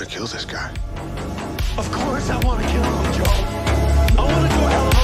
to kill this guy. Of course I want to kill him, Joe. I want to do hell